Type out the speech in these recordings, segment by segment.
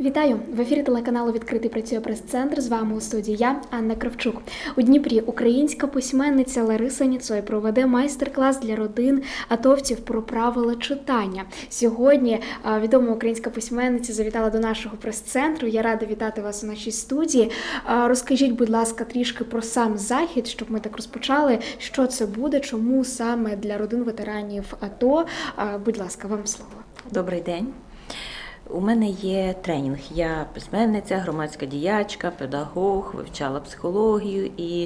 Вітаю! В ефірі телеканалу «Відкритий працює прес-центр». З вами у студії я, Анна Кравчук. У Дніпрі українська письменниця Лариса Ніцой проведе майстер-клас для родин атовців про правила читання. Сьогодні відома українська письменниця завітала до нашого прес-центру. Я рада вітати вас у нашій студії. Розкажіть, будь ласка, трішки про сам захід, щоб ми так розпочали. Що це буде, чому саме для родин ветеранів АТО? Будь ласка, вам слово. Добрий день. У мене є тренінг. Я письменниця, громадська діячка, педагог, вивчала психологію і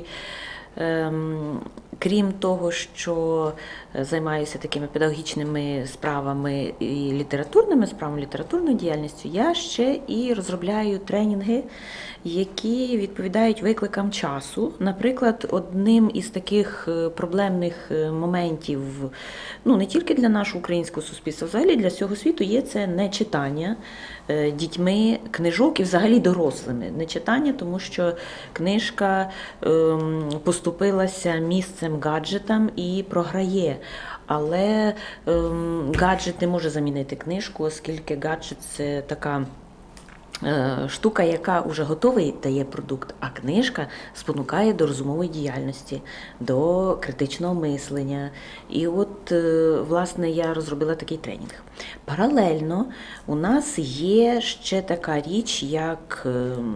крім того, що займаюся такими педагогічними справами і літературними справами, літературною діяльністю, я ще і розробляю тренінги, які відповідають викликам часу. Наприклад, одним із таких проблемних моментів, не тільки для нашого українського суспільства, взагалі для всього світу, є це нечитання дітьми книжок і взагалі дорослими. Нечитання, тому що книжка поступилася місцем гаджетам і програє. Але гаджет не може замінити книжку, оскільки гаджет – це така штука, яка вже готовий дає продукт, а книжка спонукає до розумової діяльності, до критичного мислення. І от, власне, я розробила такий тренінг. Паралельно у нас є ще така річ, як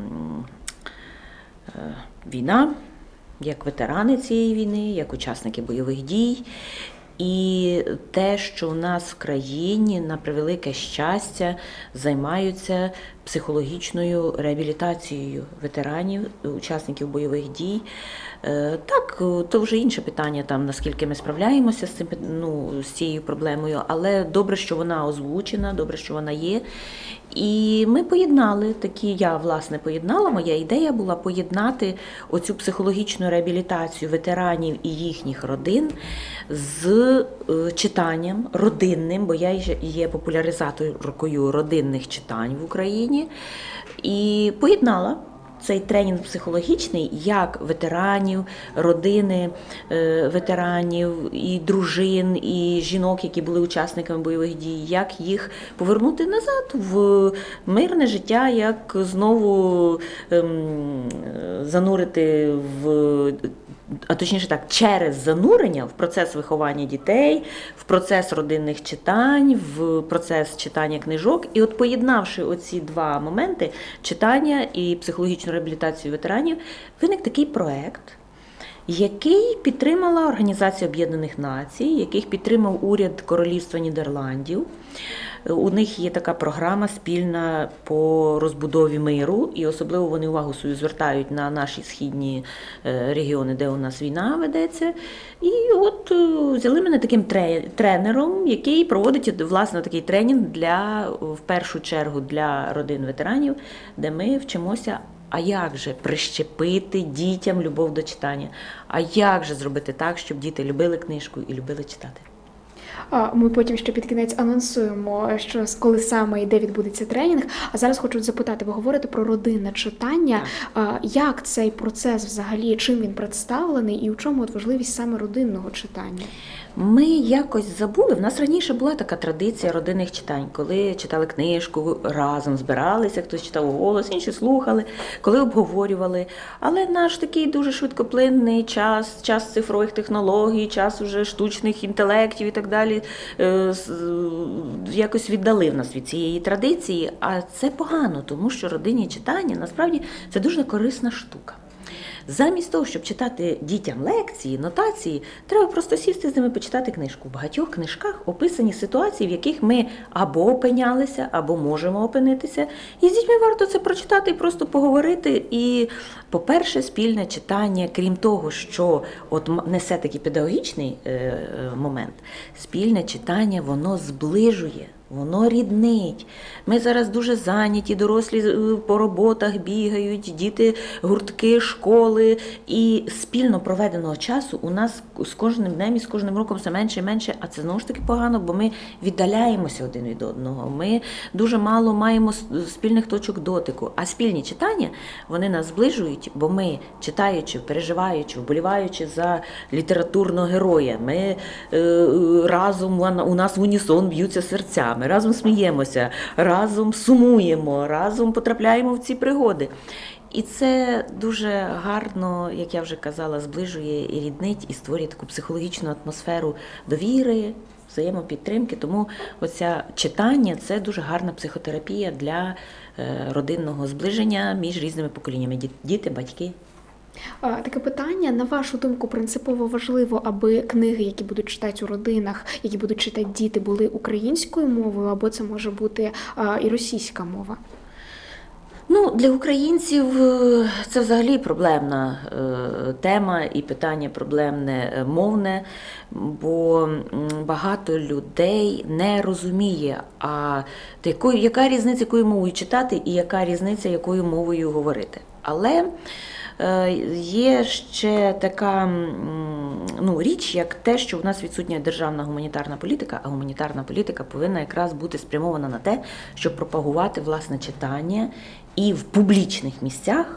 війна, як ветерани цієї війни, як учасники бойових дій. І те, що у нас в країні, на превелике щастя, займаються психологічною реабілітацією ветеранів, учасників бойових дій. Так, то вже інше питання, наскільки ми справляємося з цією проблемою, але добре, що вона озвучена, добре, що вона є. І ми поєднали моя ідея була поєднати оцю психологічну реабілітацію ветеранів і їхніх родин з читанням родинним, бо я є популяризаторкою родинних читань в Україні, і поєднала цей тренінг психологічний, як ветеранів, родини ветеранів, і дружин, і жінок, які були учасниками бойових дій, як їх повернути назад в мирне життя, як знову занурити через занурення в процес виховання дітей, в процес родинних читань, в процес читання книжок. І от поєднавши оці два моменти, читання і психологічну реабілітацію ветеранів, виник такий проект, який підтримала Організація Об'єднаних Націй, який підтримав уряд Королівства Нідерландів. У них є така програма спільна по розбудові миру, і особливо вони увагу свою звертають на наші східні регіони, де у нас війна ведеться. І от взяли мене таким тренером, який проводить, власне, такий тренінг в першу чергу для родин ветеранів, де ми вчимося, а як же прищепити дітям любов до читання? А як же зробити так, щоб діти любили книжку і любили читати? Ми потім ще під кінець анонсуємо, коли саме і де відбудеться тренінг. А зараз хочу запитати, ви говорите про родинне читання. Як цей процес взагалі, чим він представлений і у чому важливість саме родинного читання? Ми якось забули, в нас раніше була така традиція родинних читань, коли читали книжку, разом збиралися, хтось читав голос, інші слухали, коли обговорювали. Але наш такий дуже швидкоплинний час цифрових технологій, час уже штучних інтелектів і так далі, якось віддалив нас від цієї традиції. А це погано, тому що родинні читання, насправді, це дуже корисна штука. Замість того, щоб читати дітям лекції, нотації, треба просто сісти з ними почитати книжку. В багатьох книжках описані ситуації, в яких ми або опинялися, або можемо опинитися. І з дітьми варто це прочитати і просто поговорити. І, по-перше, спільне читання, крім того, що несе такий педагогічний момент, спільне читання, воно зближує. Воно ріднить. Ми зараз дуже зайняті, дорослі по роботах бігають, діти, гуртки, школи. І спільно проведеного часу у нас з кожним днем і з кожним роком все менше і менше. А це знову ж таки погано, бо ми віддаляємося один від одного. Ми дуже мало маємо спільних точок дотику. А спільні читання, вони нас зближують, бо ми, читаючи, переживаючи, вболіваючи за літературного героя, ми разом, у нас в унісон б'ються серця. батьками, разом сміємося, разом сумуємо, разом потрапляємо в ці пригоди. І це дуже гарно, як я вже казала, зближує і ріднить, і створює таку психологічну атмосферу довіри, взаємопідтримки. Тому оця читання – це дуже гарна психотерапія для родинного зближення між різними поколіннями – діти, батьки. Таке питання, на вашу думку, принципово важливо, аби книги, які будуть читати у родинах, які будуть читати діти, були українською мовою, або це може бути і російська мова? Ну, для українців це взагалі проблемна тема і питання проблемне мовне, бо багато людей не розуміє, яка різниця, якою мовою читати і яка різниця, якою мовою говорити. Але є ще така річ, як те, що в нас відсутня державна гуманітарна політика, а гуманітарна політика повинна якраз бути спрямована на те, щоб пропагувати власне читання і в публічних місцях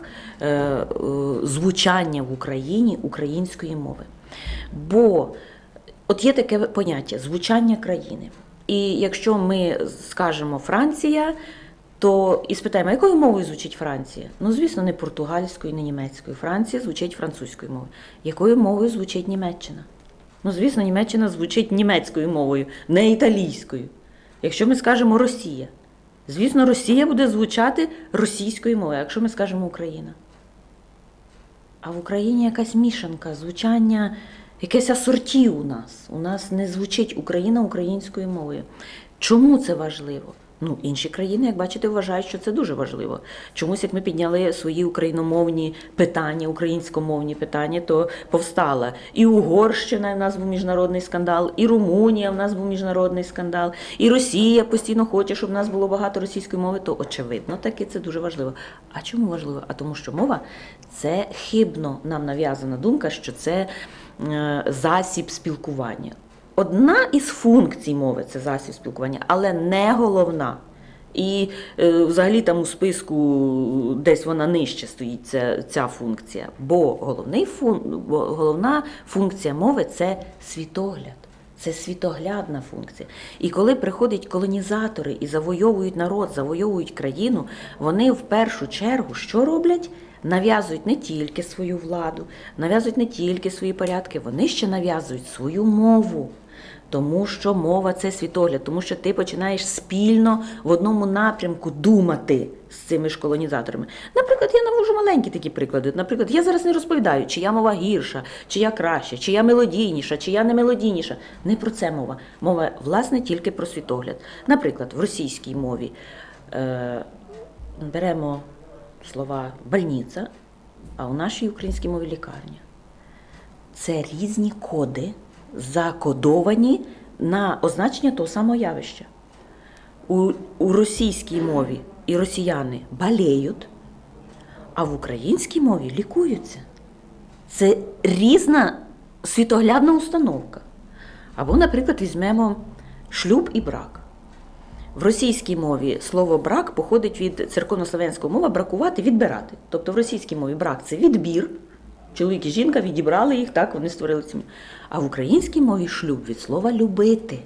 звучання в Україні української мови. Бо от є таке поняття – звучання країни. І якщо ми скажемо «Франція», то і спитаємо, якою мовою звучить Франція? Ну, звісно, не португальською, не німецькою. Франція звучить французькою мовою. Якою мовою звучить Німеччина? Ну, звісно, Німеччина звучить німецькою мовою, не італійською. Якщо ми скажемо «Росія», звісно, Росія буде звучати російською мовою, якщо ми скажемо «Україна». А в Україні якась мішанка, звучання, якесь асорті у нас. У нас не звучить Україна українською мовою. Чому це важливо? Ну, інші країни, як бачите, вважають, що це дуже важливо. Чомусь, як ми підняли свої україномовні питання, українськомовні питання, то повстала і Угорщина, в нас був міжнародний скандал, і Румунія, в нас був міжнародний скандал, і Росія постійно хоче, щоб в нас було багато російської мови, то очевидно, таки це дуже важливо. А чому важливо? А тому, що мова – це хибно нам нав'язана думка, що це засіб спілкування. Одна із функцій мови – це засіб спілкування, але не головна. І взагалі там у списку десь вона нижче стоїть ця функція. Бо головна функція мови – це світогляд. Це світоглядна функція. І коли приходять колонізатори і завойовують народ, завойовують країну, вони в першу чергу що роблять? Нав'язують не тільки свою владу, нав'язують не тільки свої порядки, вони ще нав'язують свою мову. Тому що мова – це світогляд, тому що ти починаєш спільно в одному напрямку думати з цими ж колонізаторами. Наприклад, я навожу маленькі такі приклади. Наприклад, я зараз не розповідаю, чия мова гірша, чия краща, чия мелодійніша, чия не мелодійніша. Не про це мова. Мова, власне, тільки про світогляд. Наприклад, в російській мові беремо слова «больниця», а у нашій українській мові «лікарня». Це різні коди, закодовані на означення того самого явища. У російській мові і росіяни болеють, а в українській мові лікуються. Це різна світоглядна установка. Або, наприклад, візьмемо шлюб і брак. В російській мові слово «брак» походить від церковнослов'янського мова «бракувати» – «відбирати». Тобто в російській мові брак – це відбір. Чоловік і жінка відібрали їх, так, вони створили сім'ю. А в українській мові шлюб від слова «любити».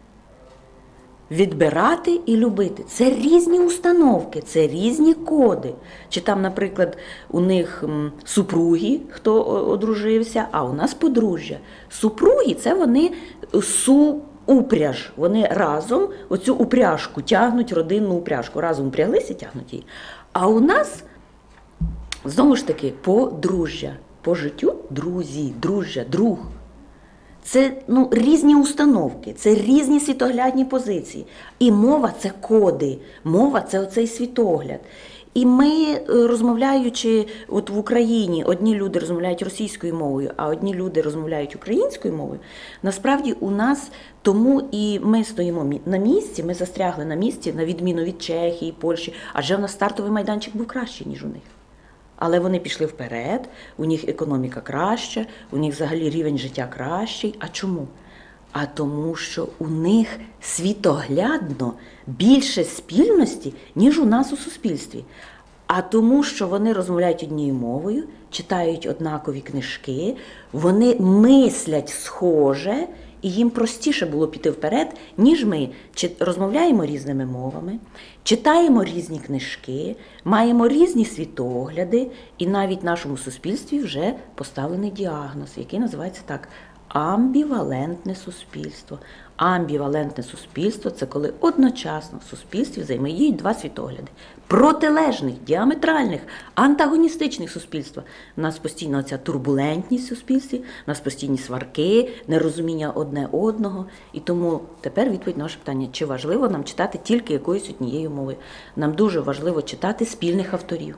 Відбирати і любити – це різні установки, це різні коди. Чи там, наприклад, у них супруги, хто одружився, а у нас подружжя. Супруги – це вони упряж. Вони разом оцю упряжку тягнуть, родинну упряжку. Разом упряглися, тягнуть її. А у нас, знову ж таки, подружжя. По життю друзі, дружжя, друг. Це різні установки, це різні світоглядні позиції. І мова – це коди, мова – це оцей світогляд. І ми, розмовляючи от в Україні, одні люди розмовляють російською мовою, а одні люди розмовляють українською мовою, насправді у нас тому і ми стоїмо на місці, ми застрягли на місці, на відміну від Чехії, Польщі, адже в нас стартовий майданчик був кращий, ніж у них. Але вони пішли вперед, у них економіка краща, у них взагалі рівень життя кращий. А чому? А тому, що у них світоглядно більше спільності, ніж у нас у суспільстві. А тому, що вони розмовляють однією мовою, читають однакові книжки, вони мислять схоже і їм простіше було піти вперед, ніж ми розмовляємо різними мовами, читаємо різні книжки, маємо різні світогляди, і навіть в нашому суспільстві вже поставлений діагноз, який називається так – амбівалентне суспільство. Амбівалентне суспільство – це коли одночасно в суспільстві взаємодіють два світогляди. Протилежних, діаметральних, антагоністичних суспільства. У нас постійно ця турбулентність в суспільстві, у нас постійні сварки, нерозуміння одне одного. І тому тепер відповідь на ваше питання, чи важливо нам читати тільки якоюсь однією мовою. Нам дуже важливо читати спільних авторів.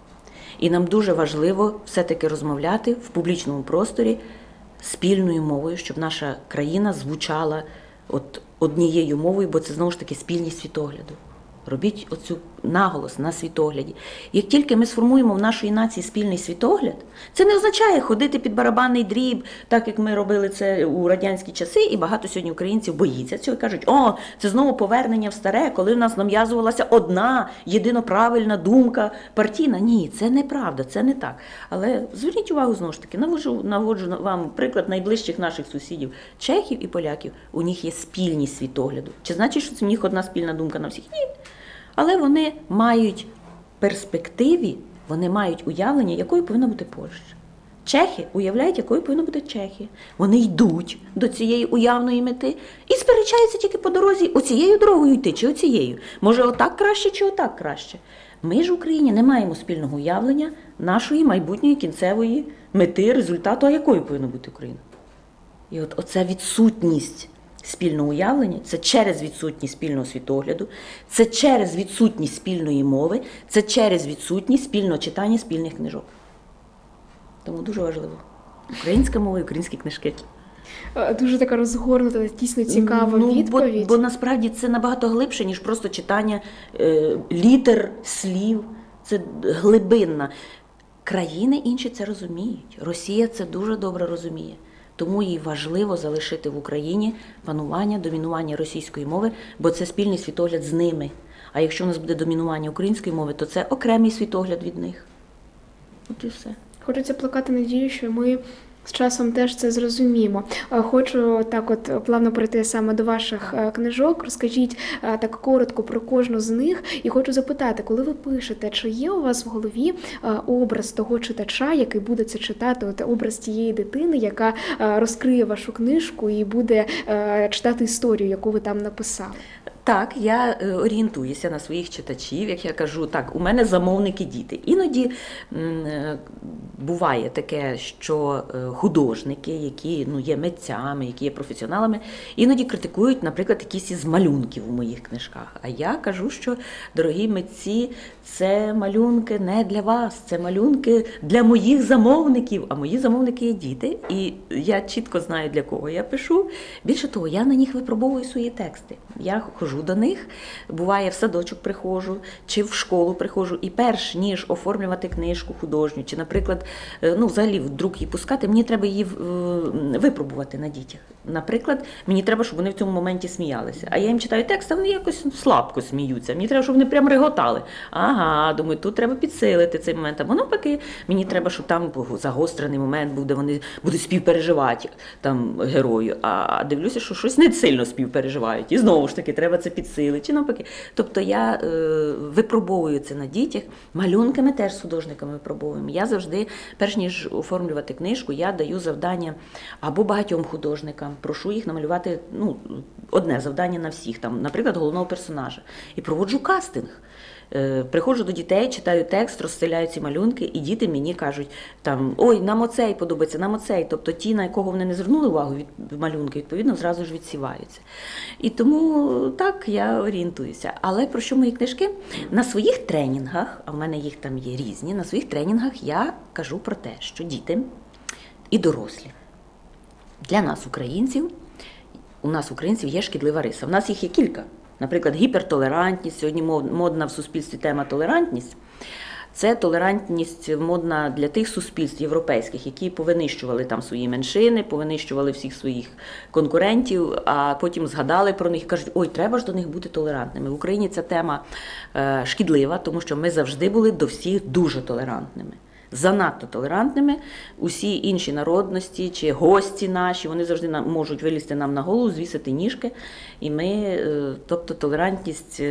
І нам дуже важливо все-таки розмовляти в публічному просторі спільною мовою, щоб наша країна звучала однією мовою, бо це знову ж таки спільність світогляду. Робіть оцю наголос на світогляді. Як тільки ми сформуємо в нашій нації спільний світогляд, це не означає ходити під барабанний дріб, так як ми робили це у радянські часи, і багато сьогодні українців боїться цього і кажуть, це знову повернення в старе, коли в нас нав'язувалася одна єдиноправильна думка партійна. Ні, це неправда, це не так. Але зверніть увагу, знову ж таки, наводжу вам приклад найближчих наших сусідів, чехів і поляків. У них є спільність світогляду. Чи значить, що це в них одна спільна думка на всіх? Ні. Але вони мають перспективі, вони мають уявлення, якою повинна бути Польща. Чехи уявляють, якою повинна бути Чехія. Вони йдуть до цієї уявної мети і сперечаються тільки по дорозі, оцією дорогою йти чи оцією. Може, отак краще чи отак краще. Ми ж в Україні не маємо спільного уявлення нашої майбутньої кінцевої мети, результату, а якою повинна бути Україна. І оця відсутність спільного уявлення, це через відсутність спільного світогляду, це через відсутність спільної мови, це через відсутність спільного читання спільних книжок. Тому дуже важливо. Українська мова і українські книжки. Дуже така розгорнута, дійсно цікава відповідь. Бо насправді це набагато глибше, ніж просто читання літер, слів. Це глибинна. Країни інші це розуміють. Росія це дуже добре розуміє. Тому їй важливо залишити в Україні панування, домінування російської мови, бо це спільний світогляд з ними. А якщо у нас буде домінування української мови, то це окремий світогляд від них. От і все. Хочеться плекати надію, що ми з часом теж це зрозуміємо. Хочу так плавно перейти саме до ваших книжок. Розкажіть так коротко про кожну з них. І хочу запитати, коли ви пишете, чи є у вас в голові образ того читача, який буде це читати, образ тієї дитини, яка розкриє вашу книжку і буде читати історію, яку ви там написали? Так, я орієнтуюся на своїх читачів, як я кажу, так, у мене замовники діти. Іноді буває таке, що художники, які є митцями, які є професіоналами, іноді критикують, наприклад, якісь із малюнків у моїх книжках. А я кажу, що, дорогі митці, це малюнки не для вас, це малюнки для моїх замовників, а мої замовники є діти, і я чітко знаю, для кого я пишу. Більше того, я на них випробовую свої тексти. Я хожу до них, буває в садочок приходжу, чи в школу приходжу, і перш ніж оформлювати книжку художню, чи, наприклад, взагалі в друк її пускати, мені треба її випробувати на дітях. Наприклад, мені треба, щоб вони в цьому моменті сміялися. А я їм читаю текст, а вони якось слабко сміються. Мені треба, щоб вони прямо реготали. Ага, думаю, тут треба підсилити цей момент. Або навпаки, мені треба, щоб там загострений момент був, де вони будуть співпереживати там герою. А дивлюся, що щось не сильно співпереживають. І знову ж таки, треба це підсилити. Чи навпаки. Тобто я випробовую це на дітях. Малюнки ми теж з художниками випробовуємо. Я завжди, перш ніж оформлювати книжку, я даю завдання або багатьом художникам, прошу їх намалювати одне завдання на всіх, там, наприклад, головного персонажа. І проводжу кастинг. Приходжу до дітей, читаю текст, розстеляю ці малюнки, і діти мені кажуть, ой, нам оцей подобається, нам оцей. Тобто ті, на якого вони не звернули увагу від малюнки, відповідно, зразу ж відсіваються. І тому так я орієнтуюся. Але про що мої книжки? На своїх тренінгах, а в мене їх там є різні, на своїх тренінгах я кажу про те, що діти і дорослі. Для нас, українців, є шкідлива риса. В нас їх є кілька. Наприклад, гіпертолерантність, сьогодні модна в суспільстві тема толерантність. Це толерантність модна для тих суспільств європейських, які повинищували там свої меншини, повинищували всіх своїх конкурентів, а потім згадали про них і кажуть, ой, треба ж до них бути толерантними. В Україні ця тема шкідлива, тому що ми завжди були до всіх дуже толерантними. занадто толерантними. Усі інші народності чи гості наші, вони завжди можуть вилізти нам на голову, звісити ніжки. І ми, тобто толерантність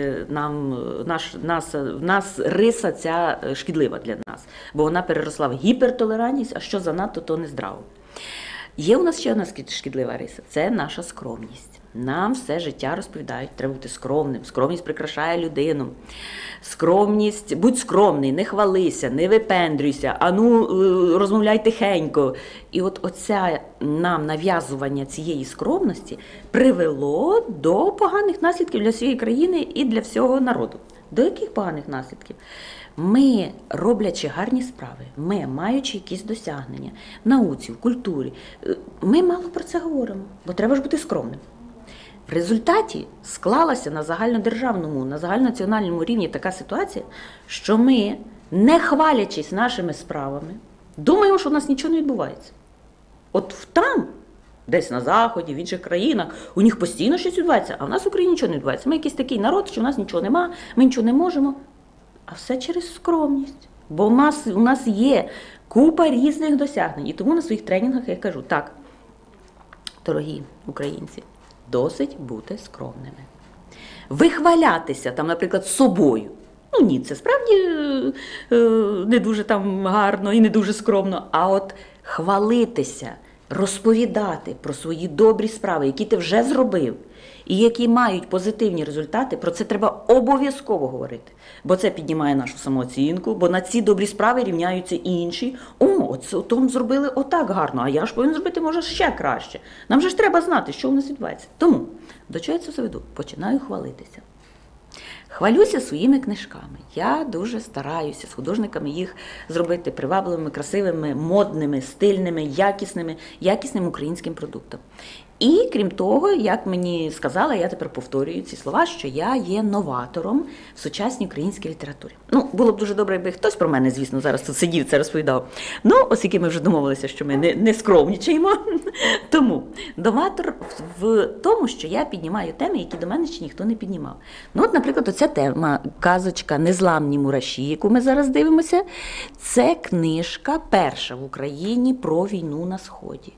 в нас риса ця шкідлива для нас. Бо вона переросла в гіпертолерантність, а що занадто, то нездраво. Є у нас ще одна шкідлива риса – це наша скромність. Нам все життя розповідають, треба бути скромним. Скромність прикрашає людину. Скромність, будь скромний, не хвалися, не випендрюйся, розмовляй тихенько. І от оце нам нав'язування цієї скромності привело до поганих наслідків для всієї країни і для всього народу. До яких поганих наслідків? Ми, роблячи гарні справи, ми, маючи якісь досягнення в науці, в культурі, ми мало про це говоримо, бо треба ж бути скромним. В результаті склалася на загальнодержавному, на загальнонаціональному рівні така ситуація, що ми, не хвалячись нашими справами, думаємо, що у нас нічого не відбувається. От там, десь на Заході, в інших країнах, у них постійно щось відбувається, а в нас в Україні нічого не відбувається. Ми якийсь такий народ, що у нас нічого нема, ми нічого не можемо. А все через скромність. Бо у нас є купа різних досягнень. І тому на своїх тренінгах я кажу, так, дорогі українці, досить бути скромними. Вихвалятися, там, наприклад, собою. Ні, це справді не дуже там гарно і не дуже скромно. А от хвалитися, розповідати про свої добрі справи, які ти вже зробив, і які мають позитивні результати, про це треба обов'язково говорити. Бо це піднімає нашу самооцінку, бо на ці добрі справи рівняються інші. Тому зробили отак гарно, а я ж повинен зробити, може, ще краще. Нам же ж треба знати, що у нас відбувається. Тому, до чого я це все веду? Починаю хвалитися. Хвалюся своїми книжками. Я дуже стараюся з художниками їх зробити привабливими, красивими, модними, стильними, якісним українським продуктом. І, крім того, як мені сказала, я тепер повторюю ці слова, що я є новатором в сучасній українській літературі. Було б дуже добре, якби хтось про мене, звісно, зараз тут сидів, це розповідав. Оскільки ми вже домовилися, що ми не скромнічаємо. Тому новатор в тому, що я піднімаю теми, які до мене ще ніхто не піднімав. Наприклад, оця тема, казочка «Незламні мураші», яку ми зараз дивимося, це книжка перша в Україні про війну на Сході.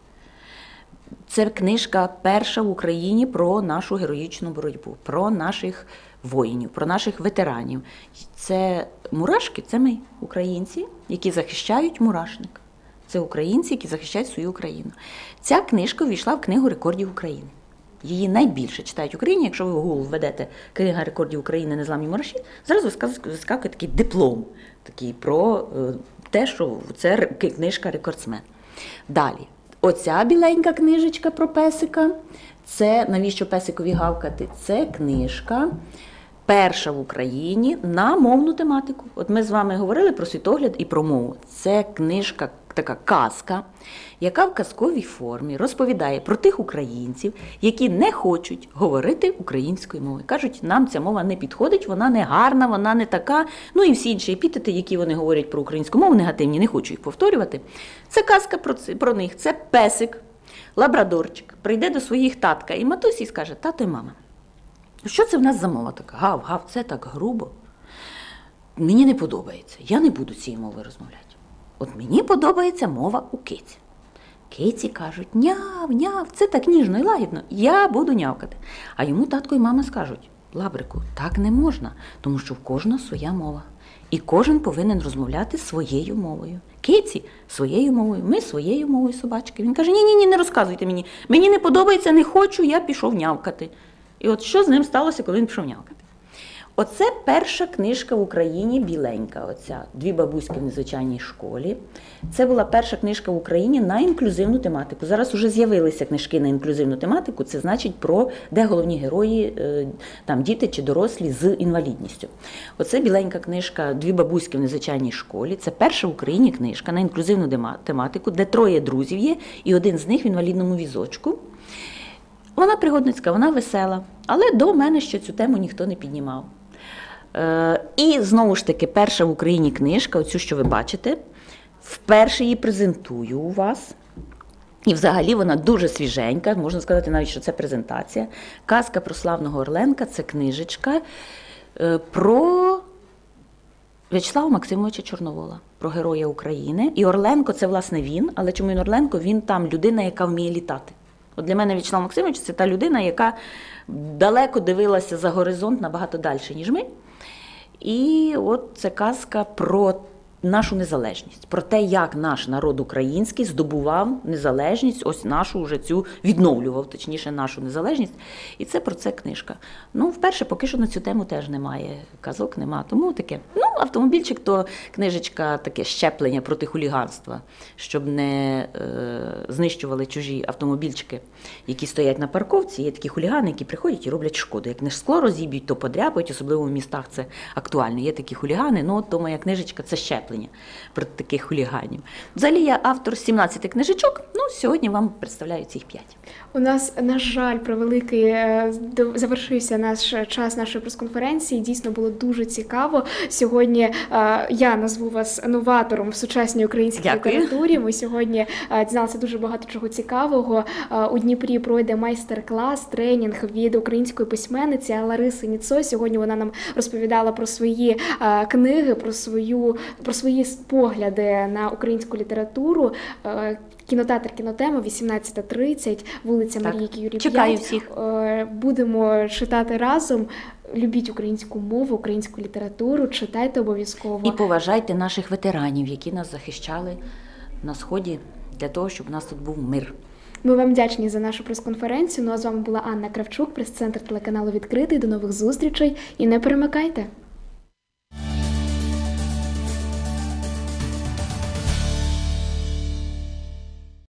Це книжка перша в Україні про нашу героїчну боротьбу, про наших воїнів, про наших ветеранів. Це мурашки, це ми, українці, які захищають мурашник. Це українці, які захищають свою Україну. Ця книжка увійшла в Книгу рекордів України. Її найбільше читають в Україні. Якщо ви в Google введете «Книга рекордів України. Незламні мураші», зараз вискакує такий диплом такий про те, що це книжка рекордсмен. Далі. Оця біленька книжечка про песика, це «Навіщо песикові гавкати?» Це книжка перша в Україні на мовну тематику. От ми з вами говорили про світогляд і про мову. Це книжка, така казка, яка в казковій формі розповідає про тих українців, які не хочуть говорити українською мовою. Кажуть, нам ця мова не підходить, вона не гарна, вона не така. І всі інші епітети, які вони говорять про українську мову, негативні, не хочу їх повторювати. Це казка про них. Це песик, лабрадорчик, прийде до своїх татка і матусі і скаже: тато і мама, що це в нас за мова така? Гав, це так грубо. Мені не подобається, я не буду цією мовою розмовляти. От мені подобається мова у киці. Киці кажуть: няв, це так ніжно і лагідно, я буду нявкати. А йому татко і мама скажуть: лабрику, так не можна, тому що в кожного своя мова. І кожен повинен розмовляти своєю мовою. Киці своєю мовою, ми своєю мовою, собачки. Він каже: ні, не розказуйте мені, мені не подобається, не хочу, я пішов нявкати. І от що з ним сталося, коли він пішов нявкати? Оце перша книжка в Україні, біленька оця, «Дві бабуськи в незвичайній школі». Це була перша книжка в Україні на інклюзивну тематику. Зараз вже з'явилися книжки на інклюзивну тематику, це значить де головні герої, там діти чи дорослі з інвалідністю. Оце біленька книжка «Дві бабуськи в незвичайній школі». Це перша в Україні книжка на інклюзивну тематику, де 3 друзів є, і один з них в інвалідному візочку. Вона пригодницька, вона весела, але до мене ще цю тему ніхто не піднімав. І, знову ж таки, перша в Україні книжка, оцю, що ви бачите, вперше її презентую у вас. І взагалі вона дуже свіженька, можна сказати навіть, що це презентація. «Казка про славного Орленка» – це книжечка про В'ячеслава Максимовича Чорновола, про героя України. І Орленко – це, власне, він. Але чому він Орленко? Він там людина, яка вміє літати. От для мене В'ячеслав Максимович – це та людина, яка далеко дивилася за горизонт, набагато далі, ніж ми. І от це казка про нашу незалежність, про те, як наш народ український здобував незалежність, ось нашу вже цю, відновлював, точніше, нашу незалежність. І це про це книжка. Ну, вперше, поки що на цю тему теж немає казок, нема. Тому таке, ну, автомобільчик, то книжечка, таке щеплення проти хуліганства, щоб не знищували чужі автомобільчики, які стоять на парковці. Є такі хулігани, які приходять і роблять шкоду. Як не скло розіб'ють, то подряпають, особливо в містах це актуально. Є такі хулігани, ну, от то моя книжечка – це щеплення проти таких хуліганів. Взагалі, я автор 17 книжечок, ну, сьогодні вам представляю цих 5. У нас, на жаль, превеликий завершився наш час нашої прес-конференції. Дійсно було дуже цікаво. Сьогодні я назву вас новатором в сучасній українській літературі. Ми сьогодні дізналися дуже багато чого цікавого. У Дніпрі пройде майстер-клас, тренінг від української письменниці Лариси Ніцой. Сьогодні вона нам розповідала про свої книги, про свої погляди на українську літературу. Кінотеатр «Кінотема», 18:30, вулиця Марії Кюрі 5. Чекаю всіх. Будемо читати разом. Любіть українську мову, українську літературу, читайте обов'язково. І поважайте наших ветеранів, які нас захищали на Сході, для того, щоб у нас тут був мир. Ми вам вдячні за нашу прес-конференцію. Ну а з вами була Анна Кравчук, прес-центр телеканалу «Відкритий». До нових зустрічей і не перемикайте!